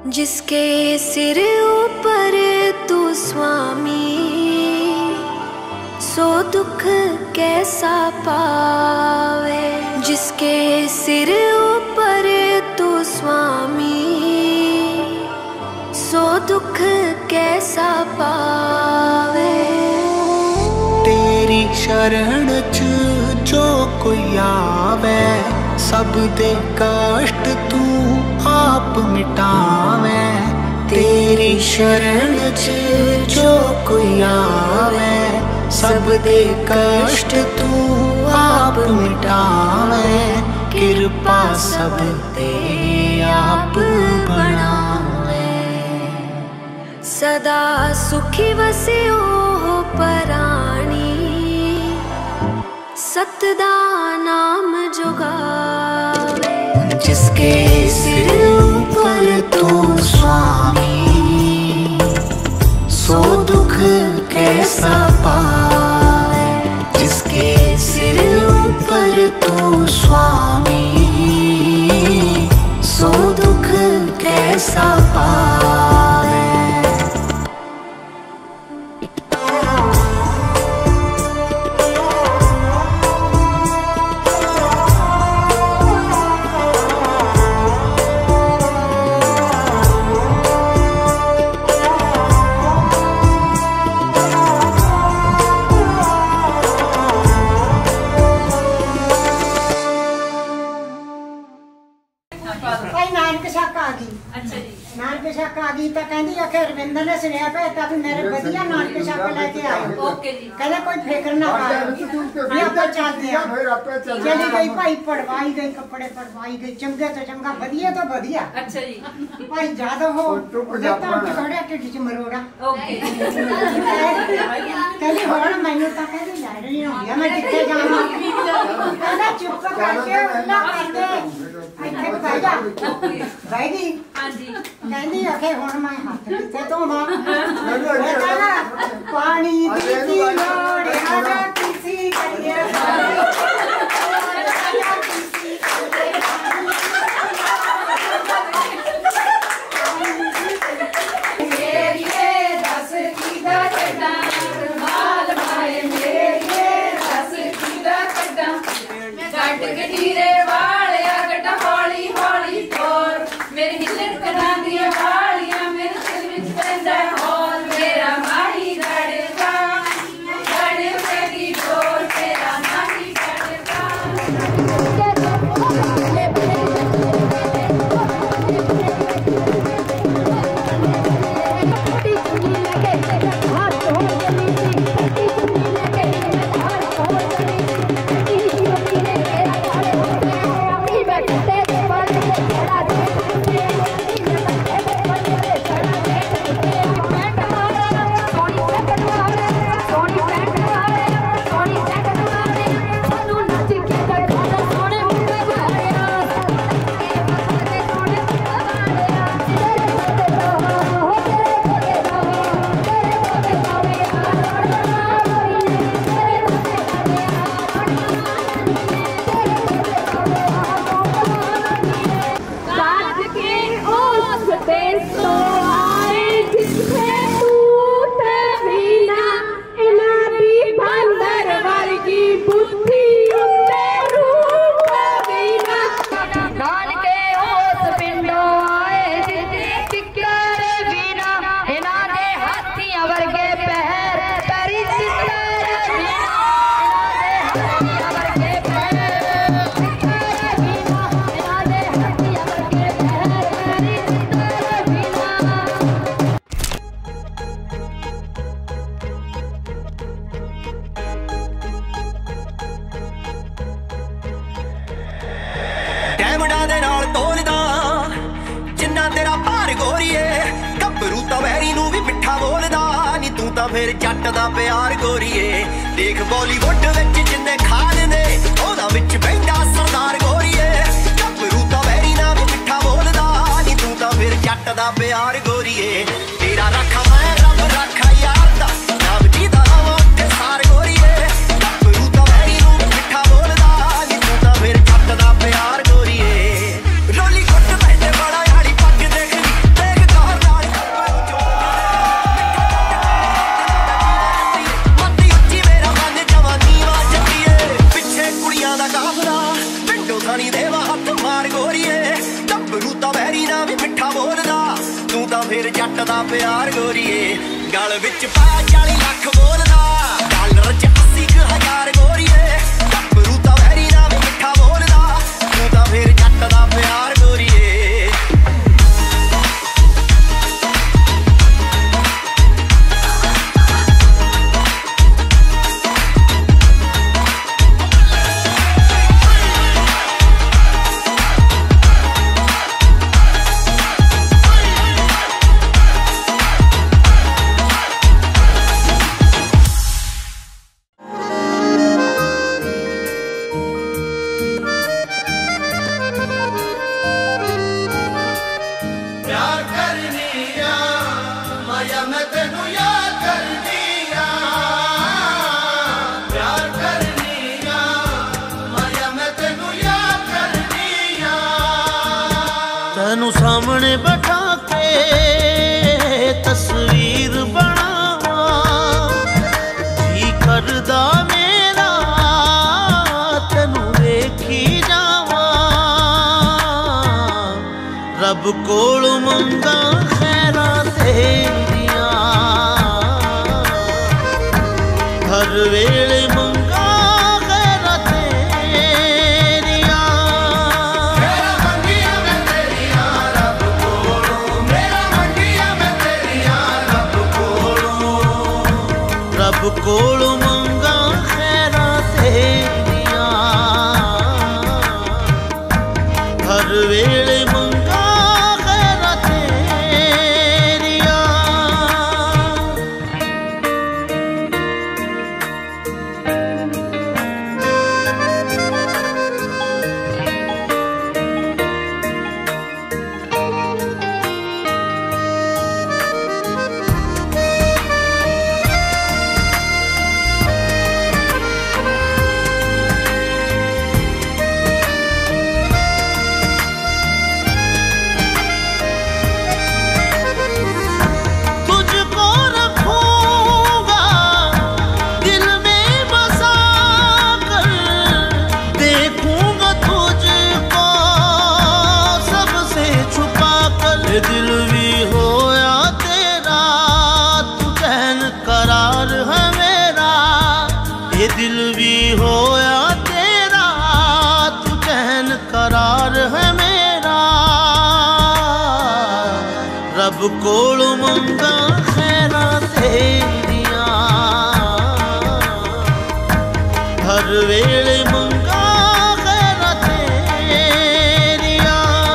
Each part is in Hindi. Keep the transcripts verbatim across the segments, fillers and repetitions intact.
जिसके सिर ऊपर तू स्वामी, सो दुख कैसा पावे। जिसके सिर ऊपर तू स्वामी, सो दुख कैसा पावे। तेरी शरण च जो कोई आवे, सब दे कष्ट तू आप मिटावे। तेरी शरण च जो कोई आवे, सब दे कष्ट तू आप मिटावे। कृपा सब ते आप बनावे। सदा सुखी वसियो पराणी, सतदा नाम जुगावे। जिसके सिर ऊपर तू स्वामी, सो दुख कैसा पावे। जिसके सिर ऊपर तू स्वामी, सो दुख कैसा पावे। नानक छक आ गई तो कहती आखे रविंदर ने सुनिया भेजता भी मेरे वधिया नानक छक लेके आयो। कहते कोई फिक्र ना कर, चलते चली गई भाई, पढ़वाई गई, कपड़े पढ़वाई गई, चंगे तो चंगा, वधिया तो वधिया। अच्छा जी भाई ज्यादा हो थोड़ा ढिड च मरोड़ा। कहती हुण मैनू तां कहती लैणी होंदी मैं कित्थे जावां। कहंदा चुप करके उल्ला कर दे, इत्थे बह जा। बह गई कहती आखे हुण मैं हत्थ कित्थे धोवां। पानी दी लोड़ आजा किसी करिए फिर जट दा प्यार गोरीए। देख बॉलीवुड विच जिन्ने खान ने ओदा विच बहिंदा सरदार गोरीए। गभरू तां वैरी ना भी मिठा बोलदा नी, तू तां फिर जट दा प्यार गोरीए। तेरा रखा मैं रब रखा यार दा नाम जीदा रवां उत्थे सार गोरीए। गभरू तां वैरी नूं भी मिठा बोलदा नी, तू तां फिर जट दा प्यार गोरीए। रोली कुट पैंदे बड़ा याड़ी पग देखदी, देख फिर जट दा प्यार गोरीए गल विच पाया चाली लख बोलदा डॉलर च अस्सी क हजार गोरीए गभरू तां वैरी ना भी मिठा बोलदा तू तां फिर जट दा प्यार गोरीए तेनू सामने बैठा के तस्वीर बनावा जी करदा मेरा तेनू देखी जावा रब कोल मंगा खैरा तेरिया हर वेले मंगा खैरा तेरिया मेरा मंगिया मैं तेरिया रब कोलों मेरा मंगिया मैं तेरिया रब कोलों रब कोलों मंगा खैरा तेरिया हर वेले मंगा खैरा तेरिया तुझको रखूंगा दिल में बसा कर देखूंगा तुझको सबसे छुपा कर दिल भी होया तेरा तू चैन करार है मेरा ये दिल भी होया तेरा तू चैन करार है मेरा रब कोल मंगा खैरा तेरिया हर वेले मंगा खैरा तेरिया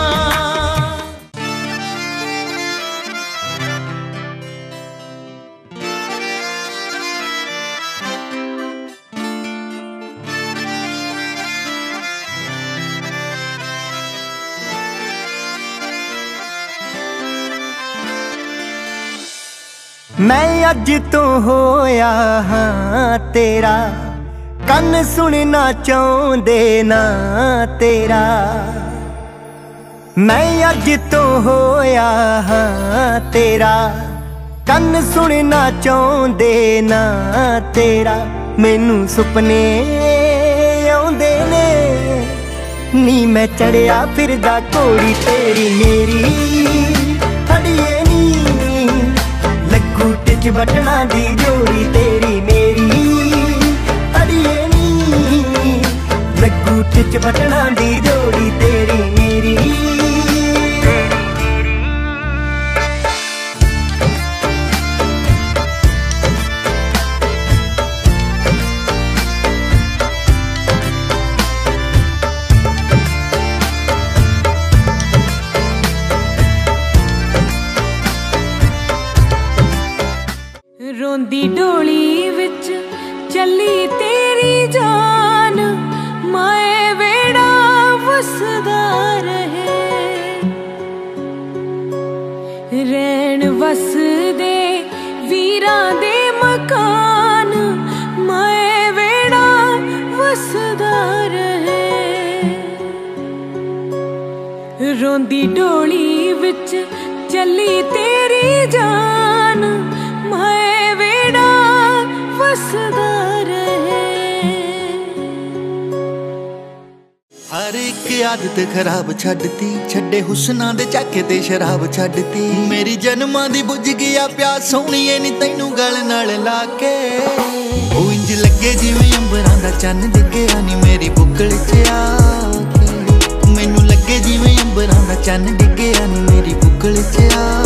मैं अज तो होया हाँ तेरा कन सुनना चाहते ना तेरा मैं अज तो होया हाँ तेरा कन सुनना चाहते ना तेरा मैनू सुपने आउंदे ने नी मैं चढ़िया फिरदा घोड़ी तेरी मेरी अड़िए नी लगू टिच बटना दी जोड़ी तेरी मेरी अड़िए नी लगू टिच बटना दी जोड़ी तेरी मेरी रोंदी डोली विच चली तेरी जान माए वेड़ा वसदा रहे रैन वसदे वीरां दे मकान माए वेड़ा वसदा रहे रोंदी डोली विच चली तेरी जान माए वेड़ा वसदा रहे हर एक आदत खराब छड्डती, छड्डे हुस्ना दे झाके ते शराब छड्डती। मेरी जन्मां दी बुझ गया प्यास सोहणीए नी तैनू गल नाल लाके। ओ इंज लगे जिवें अंबरां दा चन्न डिग्गिया नी मेरी बुक्कल च आके। मैनू लगे जिवें अंबरां दा चन्न डिग्गिया नी मेरी बुक्कल च आ